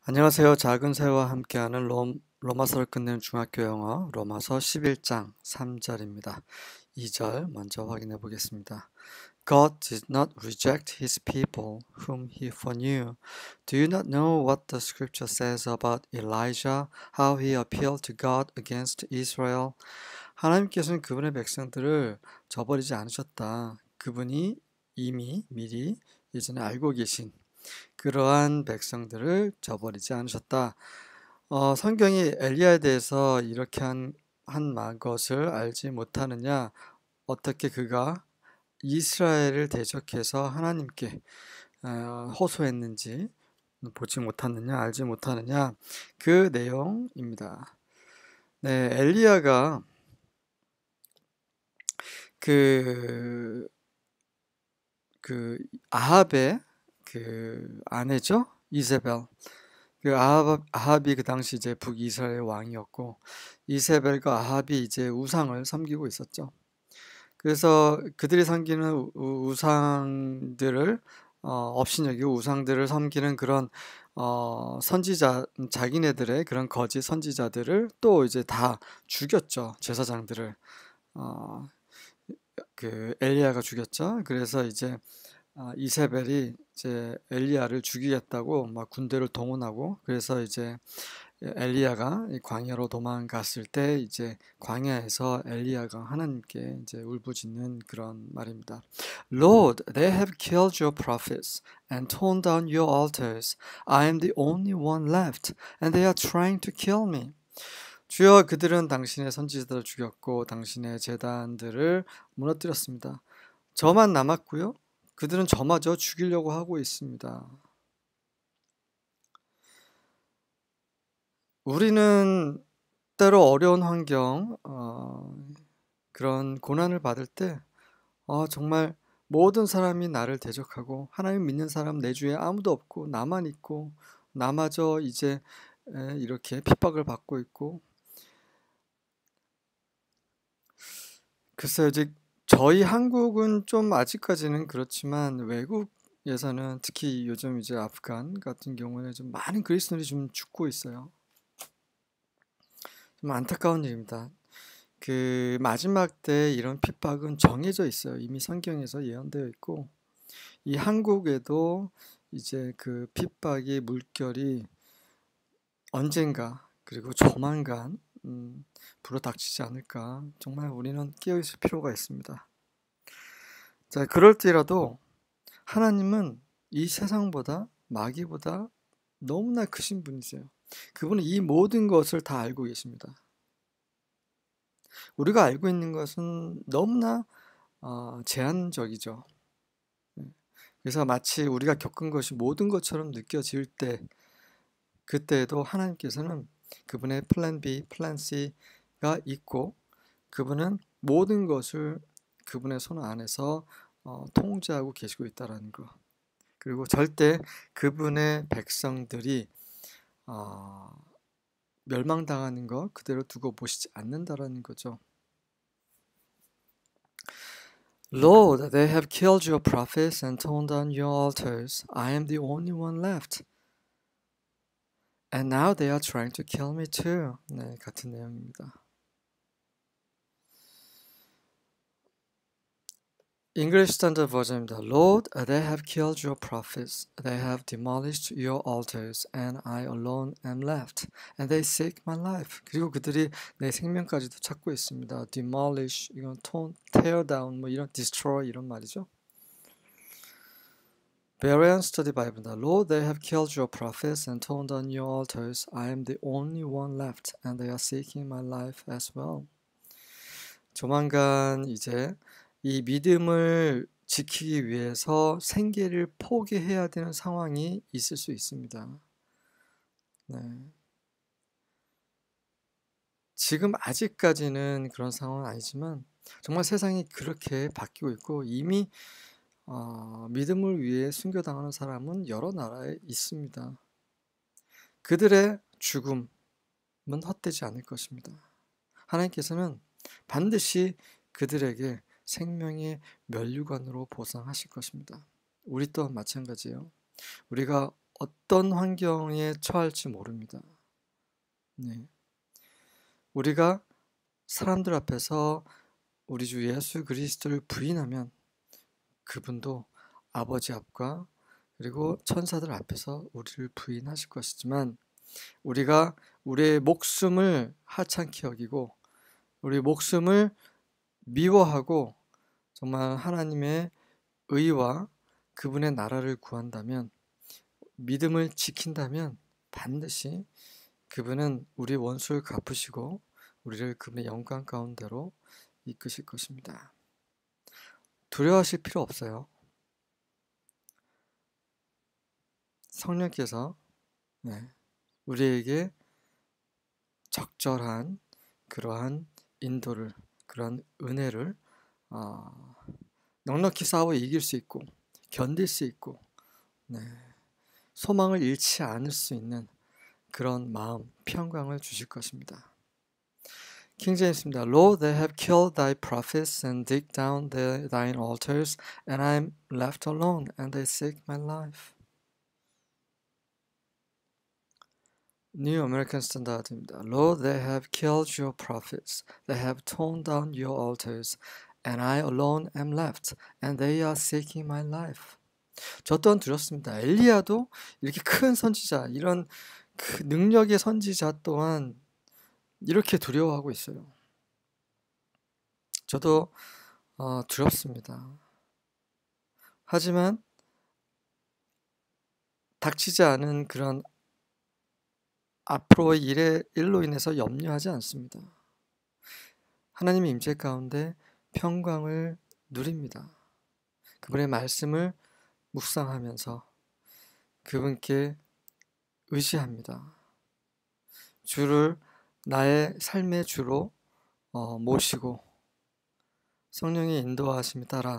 안녕하세요. 작은 새와 함께하는 로마서를 끝내는 중학교 영어 로마서 11장 3절입니다. 2절 먼저 확인해 보겠습니다. God did not reject his people whom he foreknew. Do you not know what the scripture says about Elijah, how he appealed to God against Israel? 하나님께서는 그분의 백성들을 저버리지 않으셨다. 그분이 이미 미리 예전에 알고 계신 그러한 백성들을 저버리지 않으셨다. 성경이 엘리야에 대해서 이렇게 한 것을 알지 못하느냐? 어떻게 그가 이스라엘을 대적해서 하나님께 호소했는지 보지 못하느냐, 알지 못하느냐? 그 내용입니다. 네, 엘리야가 그 아합의 그 아내죠? 이세벨. 아합이 그 당시 이제 북이스라엘 왕이었고, 이세벨과 아합이 이제 우상을 섬기고 있었죠. 그래서 그들이 섬기는 우상들을 업신여기고 우상들을 섬기는 그런 선지자, 자기네들의 그런 거짓 선지자들을 또 이제 다 죽였죠. 제사장들을. 어, 엘리야가 죽였죠. 그래서 이제 이세벨이 이제 엘리야를 죽이겠다고 막 군대를 동원하고, 그래서 이제 엘리야가 이 광야로 도망갔을 때 이제 광야에서 엘리야가 하나님께 이제 울부짖는 그런 말입니다. Lord, they have killed your prophets and torn down your altars. I am the only one left, and they are trying to kill me. 주여, 그들은 당신의 선지자들을 죽였고 당신의 제단들을 무너뜨렸습니다. 저만 남았고요. 그들은 저마저 죽이려고 하고 있습니다. 우리는 때로 어려운 환경, 그런 고난을 받을 때 정말 모든 사람이 나를 대적하고 하나님 믿는 사람 내 주위에 아무도 없고 나만 있고 나마저 이제 이렇게 핍박을 받고 있고, 글쎄요, 이제 저희 한국은 좀 아직까지는 그렇지만 외국에서는 특히 요즘 이제 아프간 같은 경우는 좀 많은 그리스도인이 좀 죽고 있어요. 좀 안타까운 일입니다. 그 마지막 때 이런 핍박은 정해져 있어요. 이미 성경에서 예언되어 있고, 이 한국에도 이제 그 핍박의 물결이 언젠가 그리고 조만간 불어닥치지 않을까. 정말 우리는 깨어있을 필요가 있습니다. 자, 그럴지라도 하나님은 이 세상보다 마귀보다 너무나 크신 분이세요. 그분은 이 모든 것을 다 알고 계십니다. 우리가 알고 있는 것은 너무나 제한적이죠. 그래서 마치 우리가 겪은 것이 모든 것처럼 느껴질 때, 그때에도 하나님께서는 그분의 플랜 B, 플랜 C가 있고, 그분은 모든 것을 그분의 손 안에서 통제하고 계시고 있다는 것. 그리고 절대 그분의 백성들이 멸망당하는 것 그대로 두고 보시지 않는다라는 거죠. Lord, they have killed your prophets and torn down your altars. I am the only one left. And now they are trying to kill me too. 네, 같은 내용입니다. English Standard Version입니다. Lord, they have killed your prophets. They have demolished your altars, and I alone am left. And they seek my life. 그리고 그들이 내 생명까지도 찾고 있습니다. Demolish, 이건 tear down, 뭐 이런 destroy 이런 말이죠. Berean Study Bible입니다. Lord, they have killed your prophets and torn down your altars. I am the only one left, and they are seeking my life as well. 조만간 이제 이 믿음을 지키기 위해서 생계를 포기해야 되는 상황이 있을 수 있습니다. 네. 지금 아직까지는 그런 상황은 아니지만 정말 세상이 그렇게 바뀌고 있고, 이미 믿음을 위해 순교당하는 사람은 여러 나라에 있습니다. 그들의 죽음은 헛되지 않을 것입니다. 하나님께서는 반드시 그들에게 생명의 면류관으로 보상하실 것입니다. 우리 또한 마찬가지예요. 우리가 어떤 환경에 처할지 모릅니다. 네. 우리가 사람들 앞에서 우리 주 예수 그리스도를 부인하면 그분도 아버지 앞과 그리고 천사들 앞에서 우리를 부인하실 것이지만, 우리가 우리의 목숨을 하찮게 여기고 우리 목숨을 미워하고 정말 하나님의 의와 그분의 나라를 구한다면, 믿음을 지킨다면 반드시 그분은 우리 원수를 갚으시고 우리를 그분의 영광 가운데로 이끄실 것입니다. 두려워하실 필요 없어요. 성령께서 우리에게 적절한 그러한 인도를, 그러한 은혜를 넉넉히 싸워 이길 수 있고 견딜 수 있고 소망을 잃지 않을 수 있는 그런 마음, 평강을 주실 것입니다. 킹제임스입니다. Lord, they have killed thy prophets and dig down thine altars, and I am left alone, and they seek my life. New American Standard입니다. Lord, they have killed your prophets, they have torn down your altars, and I alone am left, and they are seeking my life. 저 또한 두렵습니다. 엘리야도 이렇게 큰 선지자, 이런 그 능력의 선지자 또한 이렇게 두려워하고 있어요. 저도 두렵습니다. 하지만 닥치지 않은 그런 앞으로의 일로 인해서 염려하지 않습니다. 하나님의 임재 가운데 평강을 누립니다. 그분의 말씀을 묵상하면서 그분께 의지합니다. 주를 나의 삶의 주로 모시고 성령의 인도하심에 따라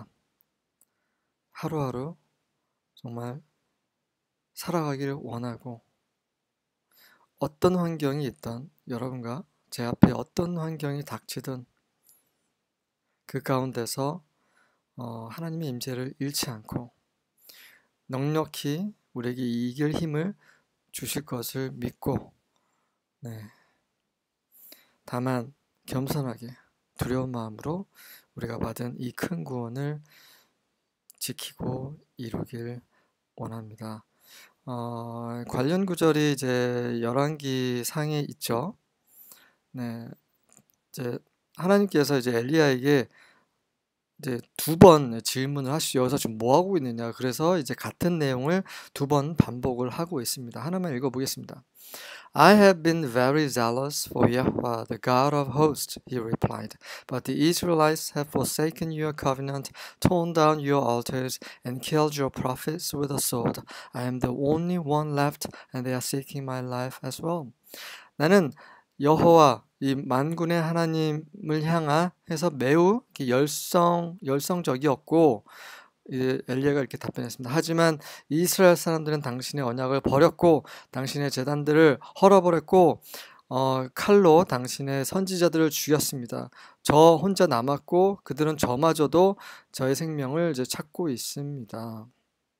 하루하루 정말 살아가기를 원하고, 어떤 환경이 있든 여러분과 제 앞에 어떤 환경이 닥치든 그 가운데서 하나님의 임재를 잃지 않고 넉넉히 우리에게 이길 힘을 주실 것을 믿고, 다만 겸손하게 두려운 마음으로 우리가 받은 이 큰 구원을 지키고 이루길 원합니다. 관련 구절이 이제 열왕기 상에 있죠. 이제 하나님께서 이제 엘리야에게 이제 2번 질문을 하시죠. 여기서 지금 뭐 하고 있느냐. 그래서 이제 같은 내용을 2번 반복을 하고 있습니다. 하나만 읽어보겠습니다. I have been very zealous for Yahweh, the God of hosts, he replied. But the Israelites have forsaken your covenant, torn down your altars, and killed your prophets with a sword. I am the only one left, and they are seeking my life as well. 나는 여호와, 이 만군의 하나님을 향해서 매우 열성적이었고, 엘리야가 이렇게 답변했습니다. 하지만 이스라엘 사람들은 당신의 언약을 버렸고 당신의 제단들을 헐어버렸고 칼로 당신의 선지자들을 죽였습니다. 저 혼자 남았고 그들은 저마저도 저의 생명을 이제 찾고 있습니다.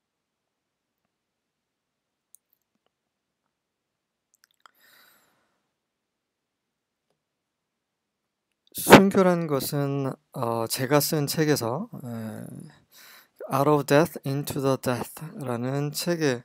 순교라는 것은 제가 쓴 책에서 Out of Death into the Death 라는 책에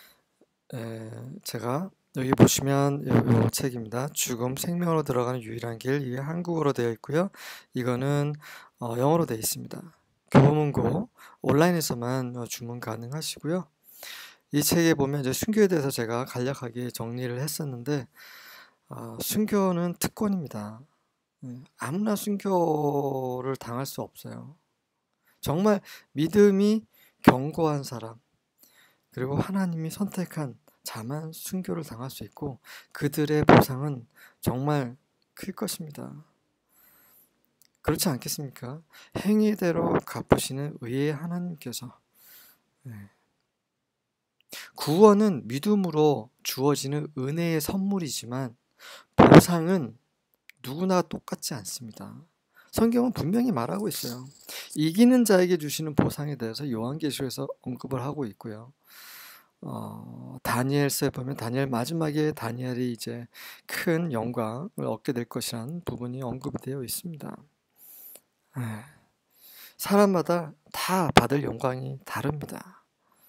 제가 여기 보시면 이 책입니다. 죽음 생명으로 들어가는 유일한 길, 이게 한국어로 되어 있고요. 이거는 영어로 되어 있습니다. 교보문고 온라인에서만 주문 가능하시고요. 이 책에 보면 이제 순교에 대해서 제가 간략하게 정리를 했었는데, 순교는 특권입니다. 아무나 순교를 당할 수 없어요. 정말 믿음이 견고한 사람, 그리고 하나님이 선택한 자만 순교를 당할 수 있고 그들의 보상은 정말 클 것입니다. 그렇지 않겠습니까? 행위대로 갚으시는 의의 하나님께서. 구원은 믿음으로 주어지는 은혜의 선물이지만 보상은 누구나 똑같지 않습니다. 성경은 분명히 말하고 있어요. 이기는 자에게 주시는 보상에 대해서 요한계시록에서 언급을 하고 있고요. 다니엘서에 보면 다니엘 마지막에 다니엘이 이제 큰 영광을 얻게 될 것이라는 부분이 언급이 되어 있습니다. 사람마다 다 받을 영광이 다릅니다.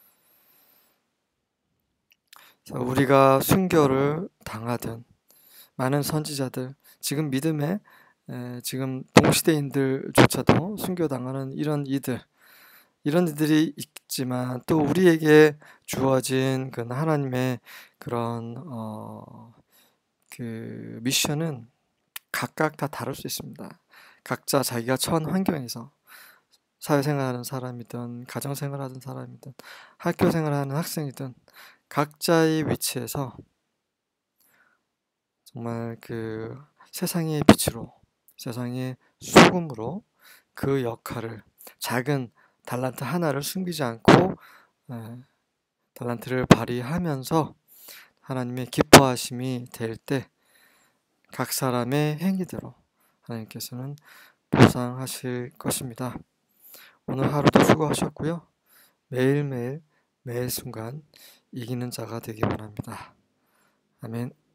우리가 순교를 당하든 많은 선지자들, 지금 믿음에 지금 동시대인들조차도 순교당하는 이런 이들이 있지만 또 우리에게 주어진 그 하나님의 그런 그 미션은 각각 다 다를 수 있습니다. 각자 자기가 처한 환경에서 사회생활하는 사람이든 가정생활하는 사람이든 학교생활하는 학생이든 각자의 위치에서 정말 그 세상의 빛으로, 세상의 소금으로 그 역할을, 작은 달란트 하나를 숨기지 않고 달란트를 발휘하면서 하나님의 기뻐하심이 될 때 각 사람의 행위대로 하나님께서는 보상하실 것입니다. 오늘 하루도 수고하셨고요. 매일매일 매 순간 이기는 자가 되기 바랍니다. 아멘.